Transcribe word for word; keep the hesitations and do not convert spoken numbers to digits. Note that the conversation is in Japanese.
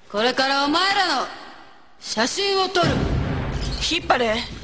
これからお前らの写真を撮る。 引っ張れ。